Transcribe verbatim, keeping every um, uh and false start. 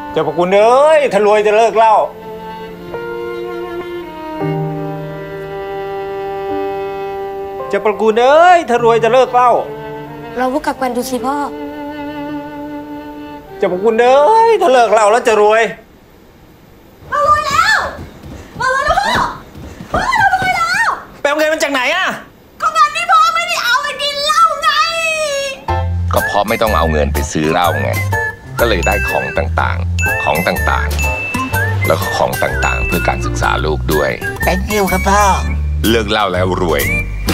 เจ้าพระคุณเอ้ยถ้ารวยจะเลิกเหล้าเจ้าพระคุณเอ้ยถ้ารวยจะเลิกเหล้าเราพูดกับกันดูสิพ่อเจ้าพระคุณเอ้ยถ้าเลิกเหล้าแล้วจะรวยเรารวยแล้วเรารวยแล้วพ่อพ่อเรารวยแล้วไปเอาเงินมันจากไหนอะก็เงินที่พ่อไม่ได้เอาไปกินเหล้าไงก็เพราะไม่ต้องเอาเงินไปซื้อเหล้าไงก็เลยได้ของต่างๆของต่างๆแล้วก็ของต่างๆเพื่อการศึกษาลูกด้วย thank you ครับพ่อเลิกเหล้าแล้วรวย